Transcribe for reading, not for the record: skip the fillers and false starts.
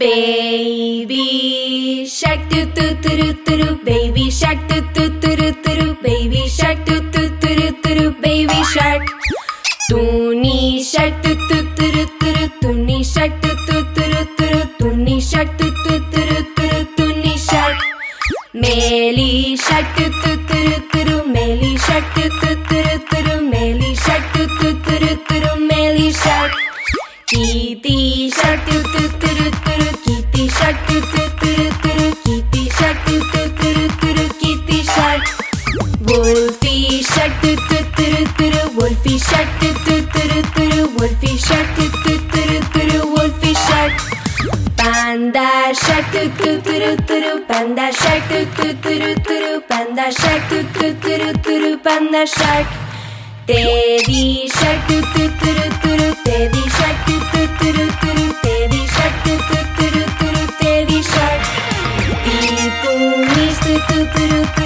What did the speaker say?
Baby shark do do do do do do. Baby shark do do do do do do. Baby shark do do do do do do. Baby shark. Tunny shark do do do do do do. Tunny shark do do do do do do. Tunny shark do do do do do do. Tunny shark. Melly shark do do do do do do. Melly shark do do do do do do. Melly shark do do do do do do. Melly shark. Kitty shark do do do do do do. Kitty shark do do do do do do. Kitty shark do do do do do do. Kitty shark. Wolfie shark do do do do do do. Wolfie shark do do do do do do. Wolfie shark do do do do do do. Wolfie shark. Panda shark do do do do do do. Panda shark do do do do do do. Panda shark do do do do do do. Panda shark. Teddy shark do do do do do do. Teddy shark do do do do do do. Teddy shark do do do do do do. Teddy shark. Pippunis do do do do